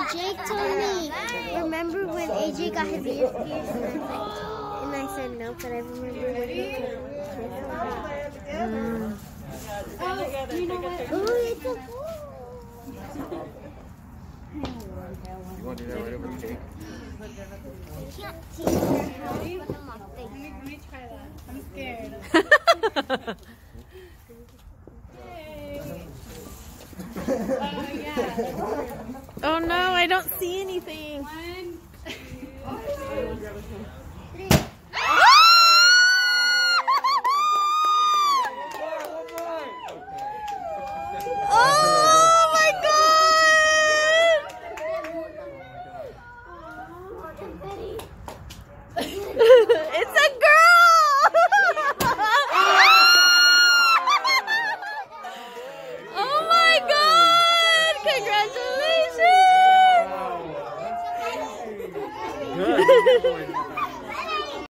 Jake told me, remember when AJ got his ears pierced? And I said no, but I remember when he could. Oh, you know what? Oh, it's a ball. You want to do that right over the cake? I can't see it. Let me try that. I'm scared. Yeah. Oh no, I don't see anything. 1, 2, 3. Oh my god! It's a girl! Oh my god! Congratulations! Good.